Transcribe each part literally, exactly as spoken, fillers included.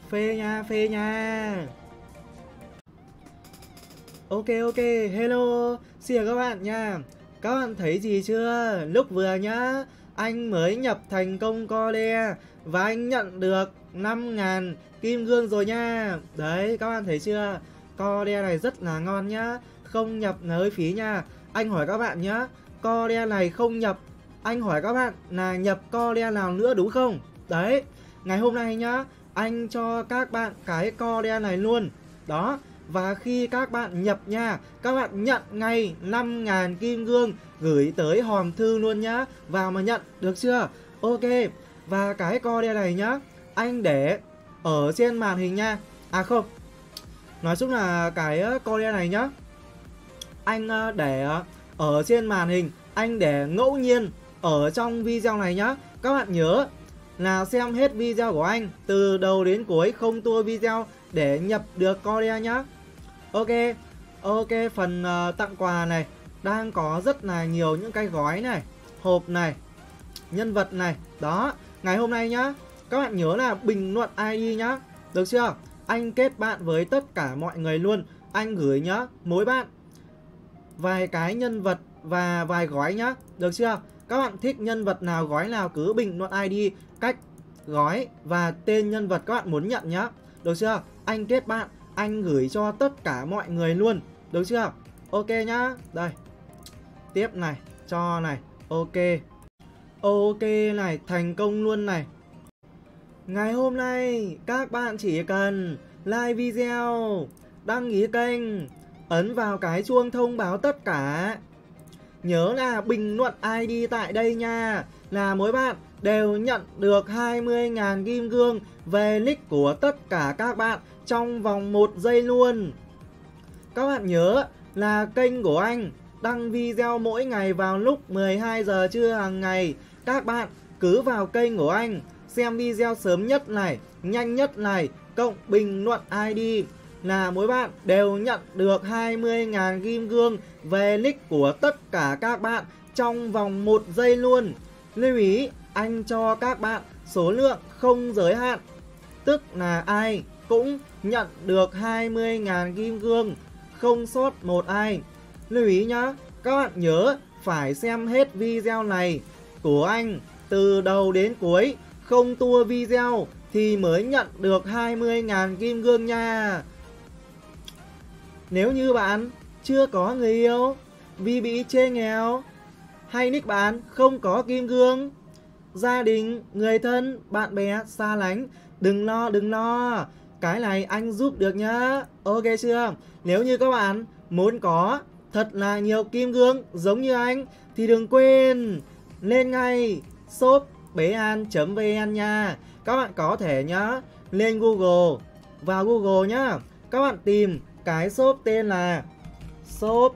Phê nha, phê nha. Ok ok, hello, xin chào các bạn nha. Các bạn thấy gì chưa? Lúc vừa nhá, anh mới nhập thành công Core và anh nhận được năm ngàn kim cương rồi nha. Đấy, các bạn thấy chưa? Core này rất là ngon nhá, không nhập là hơi phí nha. Anh hỏi các bạn nhá, Core này không nhập, anh hỏi các bạn là nhập Core nào nữa đúng không? Đấy, ngày hôm nay nhá, anh cho các bạn cái Core này luôn. Đó. Và khi các bạn nhập nha, các bạn nhận ngay năm ngàn kim cương gửi tới hòm thư luôn nhá. Vào mà nhận, được chưa? Ok. Và cái Core này nhá, anh để ở trên màn hình nha. À không, nói chung là cái Core này nhá, anh để ở trên màn hình, anh để ngẫu nhiên ở trong video này nhá. Các bạn nhớ là xem hết video của anh từ đầu đến cuối, không tua video để nhập được Core nhá. Ok, ok, phần uh, tặng quà này đang có rất là nhiều những cái gói này, hộp này, nhân vật này. Đó, ngày hôm nay nhá, các bạn nhớ là bình luận i đê nhá, được chưa? Anh kết bạn với tất cả mọi người luôn. Anh gửi nhá, mỗi bạn vài cái nhân vật và vài gói nhá, được chưa? Các bạn thích nhân vật nào, gói nào cứ bình luận i đê, cách, gói và tên nhân vật các bạn muốn nhận nhá, được chưa? Anh kết bạn, anh gửi cho tất cả mọi người luôn, được chưa? Ok nhá. Đây, tiếp này, cho này. Ok, ok này, thành công luôn này. Ngày hôm nay các bạn chỉ cần like video, đăng ký kênh, ấn vào cái chuông thông báo tất cả. Nhớ là bình luận i đê tại đây nha, là mỗi bạn đều nhận được hai mươi ngàn kim cương về nick của tất cả các bạn trong vòng một giây luôn. Các bạn nhớ là kênh của anh đăng video mỗi ngày vào lúc mười hai giờ trưa hàng ngày. Các bạn cứ vào kênh của anh xem video sớm nhất này, nhanh nhất này, cộng bình luận i đê là mỗi bạn đều nhận được hai mươi ngàn kim cương về nick của tất cả các bạn trong vòng một giây luôn. Lưu ý, anh cho các bạn số lượng không giới hạn, tức là ai cũng nhận được hai mươi ngàn kim cương, không sót một ai. Lưu ý nhá, các bạn nhớ phải xem hết video này của anh từ đầu đến cuối, không tua video thì mới nhận được hai mươi ngàn kim cương nha. Nếu như bạn chưa có người yêu vì bị chê nghèo, hay nick bạn không có kim cương, gia đình, người thân, bạn bè xa lánh, đừng lo, đừng lo, cái này anh giúp được nhá. Ok chưa? Nếu như các bạn muốn có thật là nhiều kim cương giống như anh thì đừng quên lên ngay shop bean chấm vn nha. Các bạn có thể nhá, lên Google, vào Google nhá, các bạn tìm cái shop tên là shop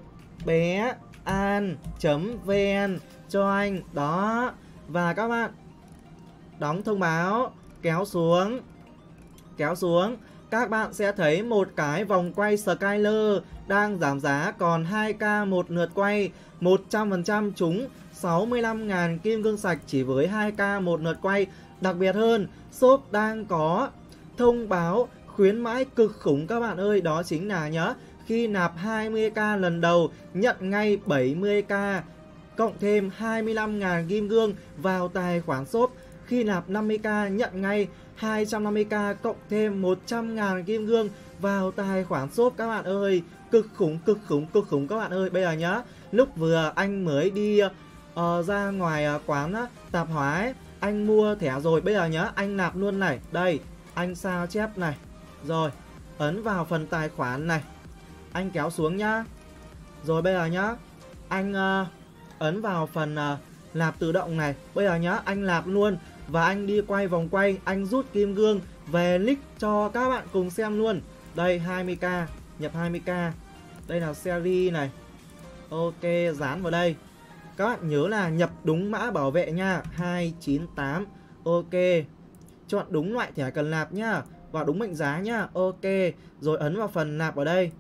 bean chấm vn cho anh. Đó, và các bạn đóng thông báo, kéo xuống, kéo xuống, các bạn sẽ thấy một cái vòng quay Skyler đang giảm giá còn hai k một lượt quay, một trăm phần trăm trúng sáu mươi lăm ngàn kim cương sạch chỉ với hai k một lượt quay. Đặc biệt hơn, shop đang có thông báo khuyến mãi cực khủng các bạn ơi, đó chính là nhớ khi nạp hai mươi k lần đầu nhận ngay bảy mươi k cộng thêm hai mươi lăm ngàn kim cương vào tài khoản shop. Khi nạp năm mươi k nhận ngay hai trăm năm mươi k cộng thêm một trăm ngàn kim cương vào tài khoản shop các bạn ơi. Cực khủng, cực khủng, cực khủng các bạn ơi. Bây giờ nhá, lúc vừa anh mới đi uh, ra ngoài uh, quán uh, tạp hóa ấy, anh mua thẻ rồi. Bây giờ nhá, anh nạp luôn này. Đây, anh sao chép này. Rồi, ấn vào phần tài khoản này, anh kéo xuống nhá. Rồi bây giờ nhá, anh uh, ấn vào phần uh, nạp tự động này. Bây giờ nhá, anh nạp luôn. Và anh đi quay vòng quay, anh rút kim cương về nick cho các bạn cùng xem luôn. Đây, hai mươi k, nhập hai mươi k. Đây là series này. Ok, dán vào đây. Các bạn nhớ là nhập đúng mã bảo vệ nha, hai chín tám. Ok, chọn đúng loại thẻ cần nạp nhá, và đúng mệnh giá nhá. Ok, rồi ấn vào phần nạp ở đây.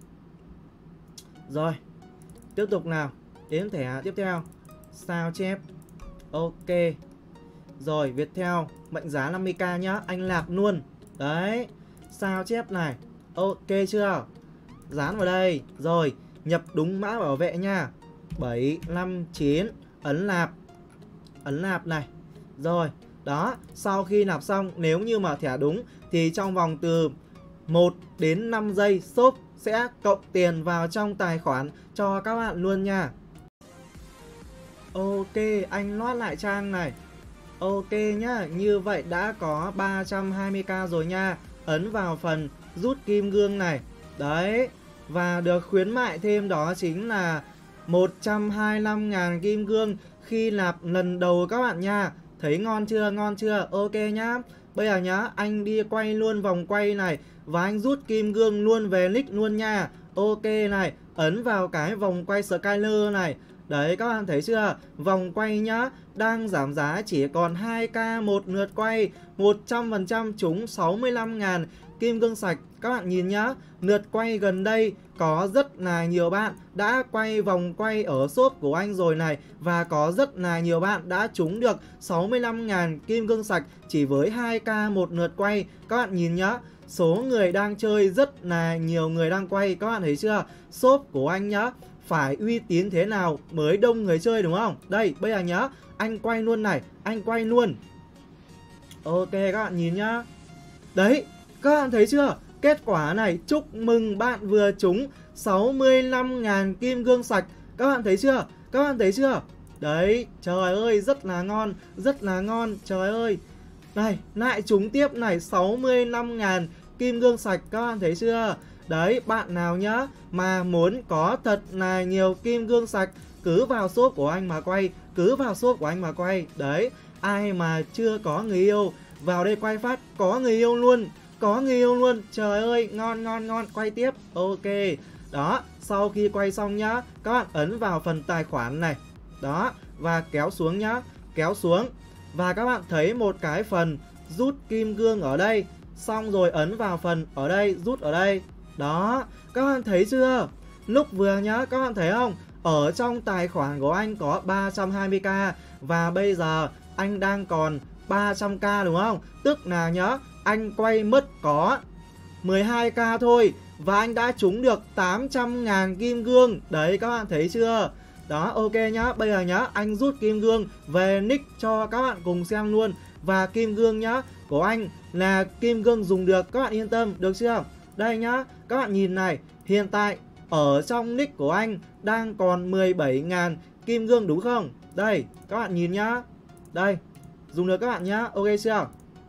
Rồi, tiếp tục nào, đến thẻ tiếp theo, sao chép. Ok, rồi Viettel mệnh giá năm mươi k nhá, anh nạp luôn. Đấy, sao chép này. Ok chưa? Dán vào đây. Rồi, nhập đúng mã bảo vệ nha. bảy năm chín, ấn nạp. Ấn nạp này. Rồi, đó, sau khi nạp xong, nếu như mà thẻ đúng thì trong vòng từ một đến năm giây shop sẽ cộng tiền vào trong tài khoản cho các bạn luôn nha. Ok, anh loát lại trang này. Ok nhá, như vậy đã có ba trăm hai mươi k rồi nha. Ấn vào phần rút kim cương này. Đấy, và được khuyến mại thêm đó chính là một trăm hai mươi lăm nghìn kim cương khi nạp lần đầu các bạn nha. Thấy ngon chưa, ngon chưa? Ok nhá. Bây giờ nhá, anh đi quay luôn vòng quay này và anh rút kim cương luôn về nick luôn nha. Ok này, ấn vào cái vòng quay Skyler này. Đấy, các bạn thấy chưa? Vòng quay nhá, đang giảm giá chỉ còn hai k một lượt quay, một trăm phần trăm trúng sáu mươi lăm nghìn kim cương sạch. Các bạn nhìn nhá, lượt quay gần đây có rất là nhiều bạn đã quay vòng quay ở shop của anh rồi này. Và có rất là nhiều bạn đã trúng được sáu mươi lăm nghìn kim cương sạch chỉ với hai k một lượt quay. Các bạn nhìn nhá, số người đang chơi rất là nhiều người đang quay. Các bạn thấy chưa? Shop của anh nhá, phải uy tín thế nào mới đông người chơi đúng không? Đây, bây giờ nhá, anh quay luôn này, anh quay luôn. Ok, các bạn nhìn nhá. Đấy, các bạn thấy chưa? Kết quả này, chúc mừng bạn vừa trúng sáu mươi lăm nghìn kim cương sạch. Các bạn thấy chưa? Các bạn thấy chưa? Đấy, trời ơi, rất là ngon, rất là ngon, trời ơi. Này, lại trúng tiếp này, sáu mươi lăm nghìn kim cương sạch, các bạn thấy chưa? Đấy, bạn nào nhá mà muốn có thật là nhiều kim cương sạch, cứ vào shop của anh mà quay, cứ vào shop của anh mà quay. Đấy, ai mà chưa có người yêu, vào đây quay phát, có người yêu luôn, có người yêu luôn. Trời ơi, ngon ngon ngon, quay tiếp. Ok, đó, sau khi quay xong nhá, các bạn ấn vào phần tài khoản này. Đó, và kéo xuống nhá, kéo xuống. Và các bạn thấy một cái phần rút kim cương ở đây. Xong rồi ấn vào phần ở đây, rút ở đây. Đó, các bạn thấy chưa? Lúc vừa nhá, các bạn thấy không? Ở trong tài khoản của anh có ba trăm hai mươi k và bây giờ anh đang còn ba trăm k đúng không? Tức là nhá, anh quay mất có mười hai k thôi và anh đã trúng được tám trăm nghìn kim cương. Đấy, các bạn thấy chưa? Đó, ok nhá. Bây giờ nhá, anh rút kim cương về nick cho các bạn cùng xem luôn. Và kim cương nhá, của anh là kim cương dùng được, các bạn yên tâm, được chưa? Đây nhá, các bạn nhìn này, hiện tại ở trong nick của anh đang còn mười bảy nghìn kim cương đúng không? Đây, các bạn nhìn nhá. Đây, dùng được các bạn nhá, ok chưa?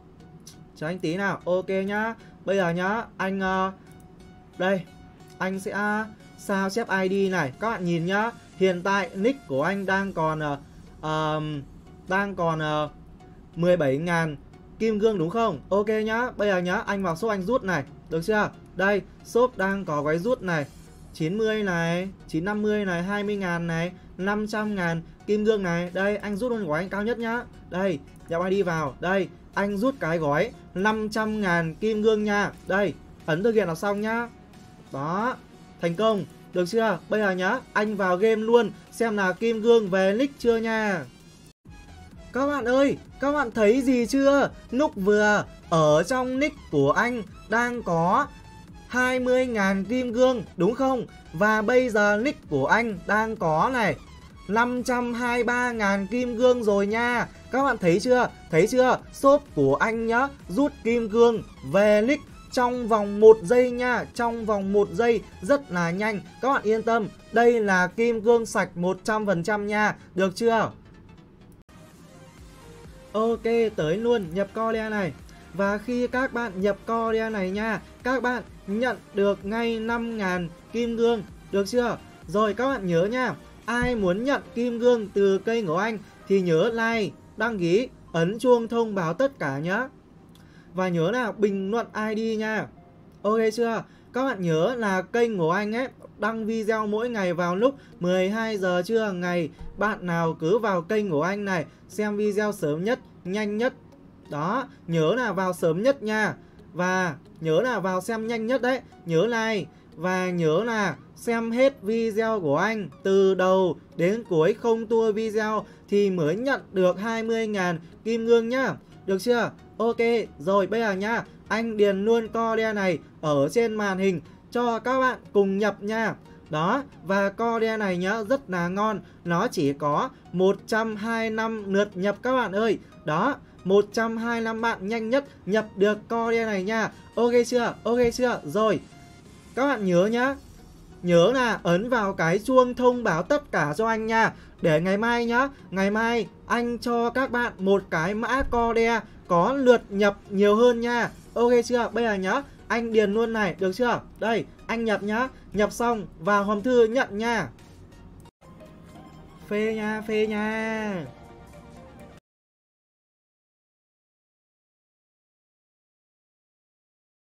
Cho anh tí nào, ok nhá. Bây giờ nhá, anh uh, đây, anh sẽ sao chép i đê này. Các bạn nhìn nhá, hiện tại nick của anh đang còn uh, uh, đang còn uh, mười bảy nghìn kim cương đúng không? Ok nhá, bây giờ nhá, anh vào shop anh rút này, được chưa? Đây, shop đang có gói rút này, chín mươi này, chín trăm năm mươi này, hai mươi nghìn này, năm trăm nghìn kim cương này. Đây, anh rút luôn gói anh cao nhất nhá. Đây, nhập i đê vào. Đây, anh rút cái gói năm trăm nghìn kim cương nha. Đây, ấn thực hiện là xong nhá. Đó, thành công, được chưa? Bây giờ nhá, anh vào game luôn, xem là kim cương về nick chưa nha. Các bạn ơi, các bạn thấy gì chưa? Lúc vừa ở trong nick của anh đang có hai mươi nghìn kim cương đúng không? Và bây giờ nick của anh đang có này năm trăm hai mươi ba nghìn kim cương rồi nha. Các bạn thấy chưa? Thấy chưa? Shop của anh nhá, rút kim cương về nick trong vòng một giây nha. Trong vòng một giây, rất là nhanh. Các bạn yên tâm, đây là kim cương sạch một trăm phần trăm nha. Được chưa? Ok, tới luôn, nhập Korea này. Và khi các bạn nhập Korea này nha, các bạn nhận được ngay năm nghìn kim cương, được chưa? Rồi các bạn nhớ nha, ai muốn nhận kim cương từ kênh của anh thì nhớ like, đăng ký, ấn chuông thông báo tất cả nhá. Và nhớ là bình luận i đê nha. Ok chưa? Các bạn nhớ là kênh của anh ấy đăng video mỗi ngày vào lúc mười hai giờ trưa hàng ngày. Bạn nào cứ vào kênh của anh này xem video sớm nhất, nhanh nhất. Đó, nhớ là vào sớm nhất nha. Và nhớ là vào xem nhanh nhất đấy. Nhớ like. Và nhớ là xem hết video của anh từ đầu đến cuối, không tua video thì mới nhận được hai mươi nghìn kim cương nhá. Được chưa? Ok, rồi bây giờ nha, anh điền luôn code này ở trên màn hình cho các bạn cùng nhập nha. Đó, và code này nhá, rất là ngon. Nó chỉ có một trăm hai mươi lăm lượt nhập các bạn ơi. Đó, một trăm hai mươi lăm bạn nhanh nhất nhập được code này nha. Ok chưa? Ok chưa? Rồi, các bạn nhớ nhá. Nhớ là ấn vào cái chuông thông báo tất cả cho anh nha. Để ngày mai nhá, ngày mai anh cho các bạn một cái mã code có lượt nhập nhiều hơn nha. Ok chưa? Bây giờ nhá, anh điền luôn này, được chưa? Đây, anh nhập nhá. Nhập xong vào hòm thư nhận nha. Phê nha, phê nha.